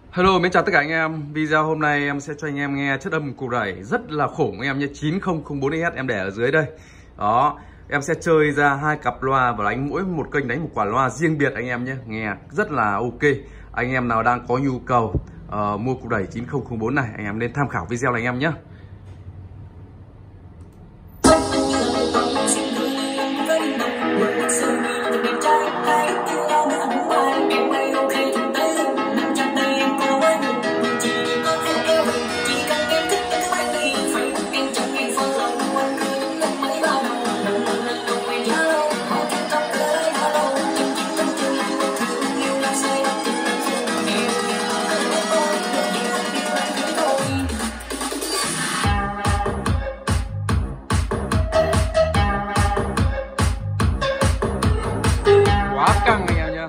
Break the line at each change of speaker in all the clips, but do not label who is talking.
Hello, mến chào tất cả anh em. Video hôm nay em sẽ cho anh em nghe chất âm củ đẩy rất là khủng anh em nhé. 9004S em để ở dưới đây. Đó, em sẽ chơi ra hai cặp loa và đánh mỗi một kênh, đánh một quả loa riêng biệt anh em nhé. Nghe rất là ok. Anh em nào đang có nhu cầu mua củ đẩy 9004 này, anh em nên tham khảo video này anh em nhé. Quá căng anh em nhá.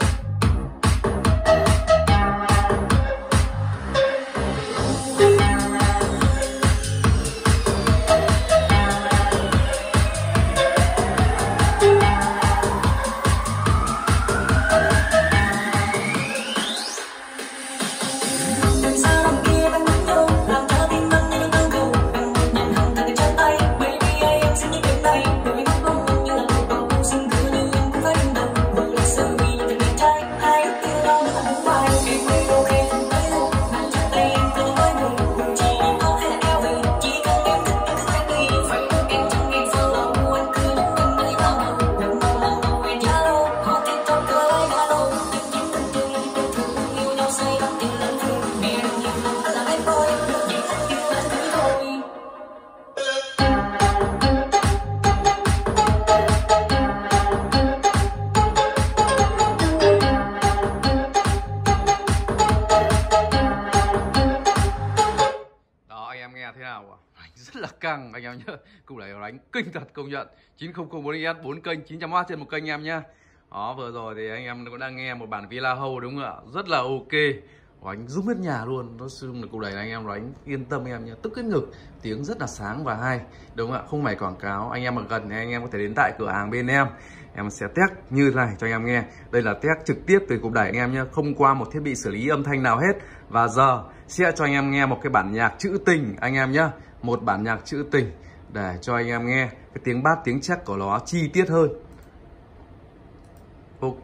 Thế nào đánh rất là căng anh em nhé. Cục đẩy đánh kinh thật, công nhận. 9004S 4 kênh 900W trên một kênh em nhá. Đó, vừa rồi thì anh em cũng đang nghe một bản Villa Hầu đúng không ạ? Rất là ok. Đánh rung hết nhà luôn. Nó xưng là cục đẩy này anh em đánh yên tâm em nhé. Tức cái ngực, tiếng rất là sáng và hay. Đúng không ạ? Không phải quảng cáo. Anh em mà gần thì anh em có thể đến tại cửa hàng bên em sẽ test như thế này cho anh em nghe. Đây là test trực tiếp từ cục đẩy anh em nhé, không qua một thiết bị xử lý âm thanh nào hết. Và giờ sẽ cho anh em nghe một cái bản nhạc trữ tình anh em nhé. Một bản nhạc trữ tình để cho anh em nghe cái tiếng bass, tiếng chắc của nó chi tiết hơn. Ok.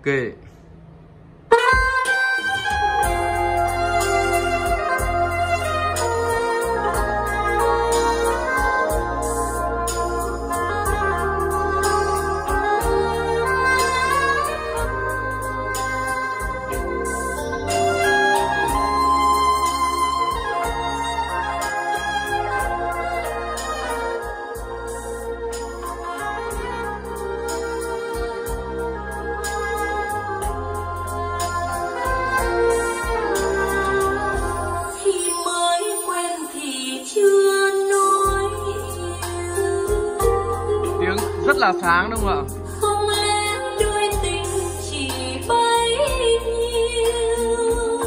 Rất là sáng đúng không ạ?
Không lẽ đôi tình chỉ bấy nhiêu,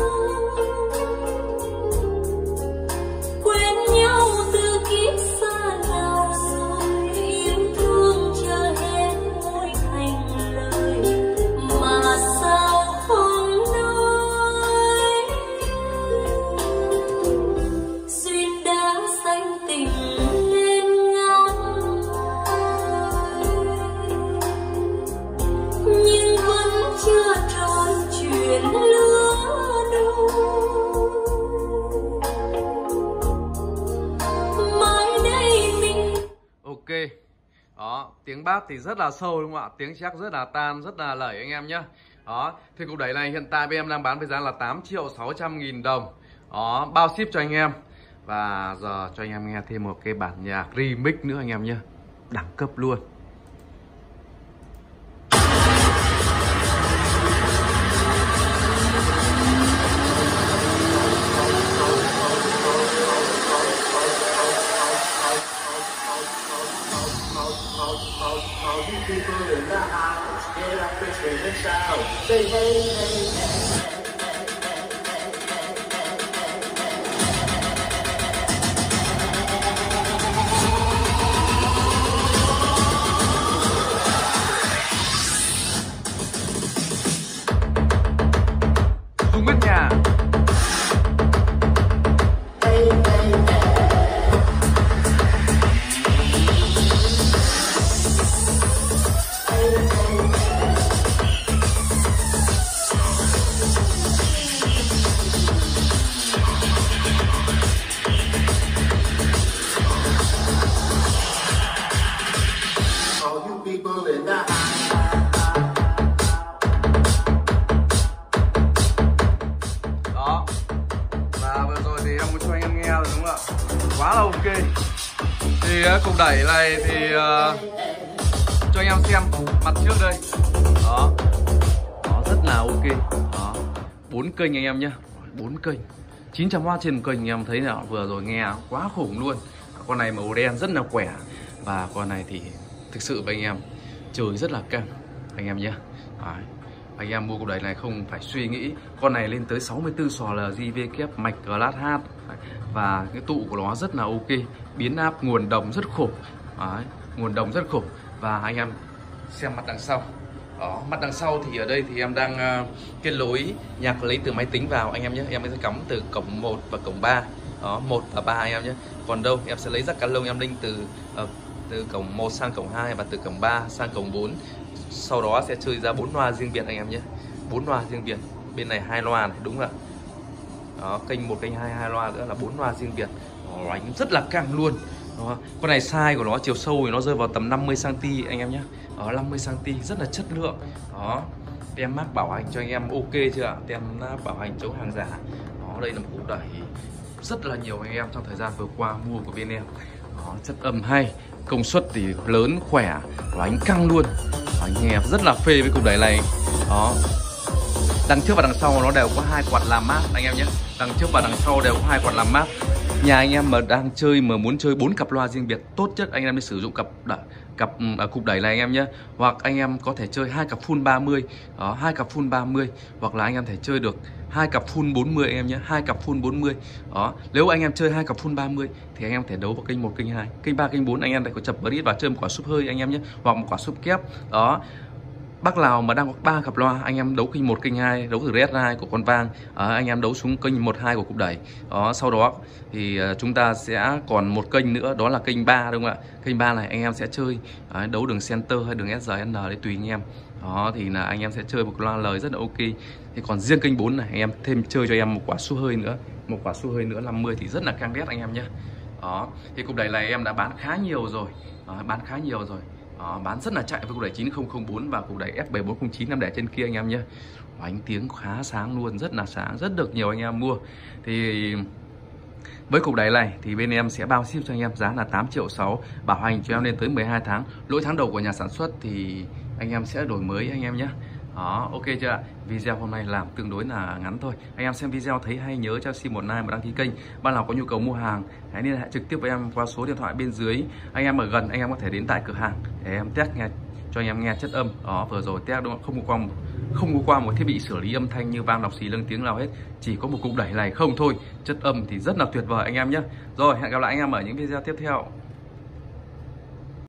quên nhau từ kiếp xa nào rồi, yêu thương chờ hết mỗi thành lời mà sao không nói. Duyên đã sanh tình chưa tròn chuyện lứa đôi. Mai đây mình
ok. Đó, tiếng bass thì rất là sâu đúng không ạ? Tiếng chắc rất là tan, rất là lẩy anh em nhé. Đó, thì cục đẩy này hiện tại bên em đang bán với giá là 8.600.000 đồng. Đó, bao ship cho anh em. Và giờ cho anh em nghe thêm một cái bản nhạc remix nữa anh em nhé. Đẳng cấp luôn.
People in the house, get up and scream and shout, say hey, hey, hey.
ạ? Quá là ok. Thì cục đẩy này thì cho anh em xem mặt trước đây. Đó, đó rất là ok. Đó, 4 kênh anh em nhé, 4 kênh 900W trên một kênh. Anh em thấy nào, vừa rồi nghe quá khủng luôn. Con này màu đen rất là khỏe. Và con này thì thực sự với anh em chơi rất là căng anh em nhé. Đấy, anh em mua cục đẩy này không phải suy nghĩ. Con này lên tới 64 sò LJV mạch Glass H. Và cái tụ của nó rất là ok. Biến áp nguồn đồng rất khủng. Đấy, nguồn đồng rất khủng. Và anh em xem mặt đằng sau. Đó, mặt đằng sau thì ở đây thì em đang kết nối nhạc lấy từ máy tính vào anh em nhé. Em sẽ cắm từ cổng 1 và cổng 3. Đó, 1 và 3 anh em nhé. Còn đâu em sẽ lấy jack cá lông em linh từ cổng 1 sang cổng 2 và từ cổng 3 sang cổng 4. Sau đó sẽ chơi ra 4 loa riêng biệt anh em nhé. 4 loa riêng biệt. Bên này 2 loa này, đúng rồi. Đó, kênh 1, kênh 2, 2 loa nữa là 4 loa riêng biệt. Đó, đánh rất là căng luôn. Đó, con này size của nó, chiều sâu thì nó rơi vào tầm 50 cm anh em nhé. Đó, 50 cm rất là chất lượng. Đó, tem mác bảo hành cho anh em ok chưa ạ? Tem bảo hành chống hàng giả. Đó, đây là một cục đẩy rất là nhiều anh em trong thời gian vừa qua mua của bên em. Đó, chất âm hay, công suất thì lớn, khỏe, đánh căng luôn. Đó, anh em rất là phê với cục đẩy này. Đó, đằng trước và đằng sau nó đều có 2 quạt làm mát anh em nhé. Đằng trước và đằng sau đều có 2 quạt làm mát. Nhà anh em mà đang chơi mà muốn chơi 4 cặp loa riêng biệt, tốt nhất anh em nên sử dụng cục đẩy này anh em nhé. Hoặc anh em có thể chơi 2 cặp full 30. Đó, 2 cặp full 30 hoặc là anh em thể chơi được 2 cặp full 40 anh em nhé, 2 cặp full 40. Đó, nếu anh em chơi 2 cặp full 30 thì anh em thể đấu vào kênh 1, kênh 2, kênh 3, kênh 4 anh em lại có chập bridge và chơi một quả súp hơi anh em nhé, hoặc một quả súp kép. Đó, bác nào mà đang có 3 cặp loa, anh em đấu kênh 1, kênh 2, đấu từ Red 2 của con vang, anh em đấu xuống kênh 1, 2 của cục đẩy. Đó, sau đó thì chúng ta sẽ còn một kênh nữa, đó là kênh 3 đúng không ạ? Kênh 3 này anh em sẽ chơi đấu đường center hay đường SRN để tùy anh em. Đó thì là anh em sẽ chơi một loa lời rất là ok. Thì còn riêng kênh 4 này anh em thêm chơi cho em một quả súp hơi nữa, một quả súp hơi nữa 50 thì rất là căng đét anh em nhé. Đó, thì cục đẩy này em đã bán khá nhiều rồi. Bán khá nhiều rồi. Đó, bán rất là chạy với cục đẩy 9004 và cục đẩy F7409 em để trên kia anh em nhé. Ánh tiếng khá sáng luôn, rất là sáng, rất được nhiều anh em mua. Thì với cục đẩy này thì bên em sẽ bao ship cho anh em giá là 8,6 triệu, bảo hành cho em lên tới 12 tháng. Lỗi tháng đầu của nhà sản xuất thì anh em sẽ đổi mới anh em nhé. Đó, ok chưa ạ? Video hôm nay làm tương đối là ngắn thôi. Anh em xem video thấy hay nhớ cho xin một like và đăng ký kênh. Bạn nào có nhu cầu mua hàng hãy liên hệ trực tiếp với em qua số điện thoại bên dưới. Anh em ở gần anh em có thể đến tại cửa hàng để em test nghe cho anh em nghe chất âm. Đó, vừa rồi test đúng không? Không có qua một thiết bị xử lý âm thanh như vang, lọc xì, lâng tiếng nào hết. Chỉ có một cục đẩy này không thôi. Chất âm thì rất là tuyệt vời anh em nhé. Rồi, hẹn gặp lại anh em ở những video tiếp theo.